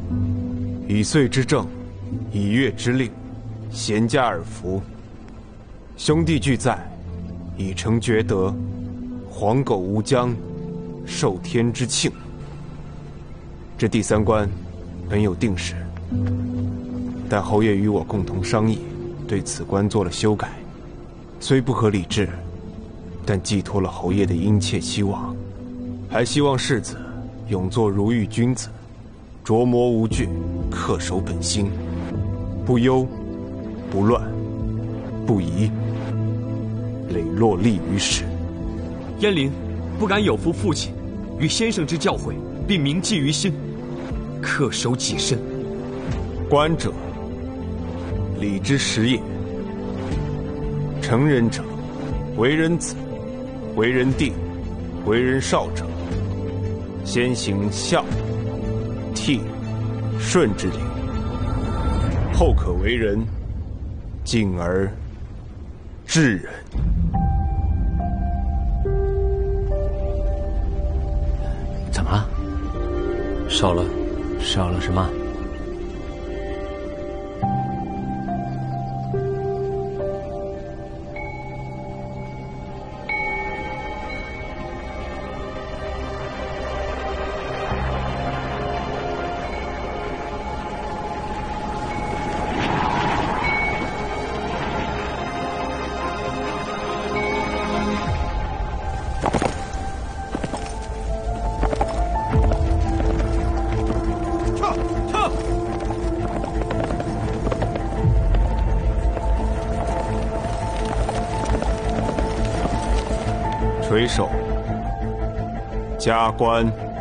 以岁之政，以月之令，贤加尔服。兄弟俱在，以成厥德。黄狗无疆，受天之庆。这第3关本有定时，但侯爷与我共同商议，对此关做了修改。虽不合理制，但寄托了侯爷的殷切期望，还希望世子永做如遇君子，琢磨无惧，恪守本心，不忧，不乱，不疑，磊落立于世。 燕林不敢有负父亲与先生之教诲，并铭记于心，恪守己身。 官者，礼之始也。成人者，为人子，为人弟，为人少者，先行孝、悌、顺之礼，后可为人，敬而治人。 怎么了？少了什么？ 垂手，加冠。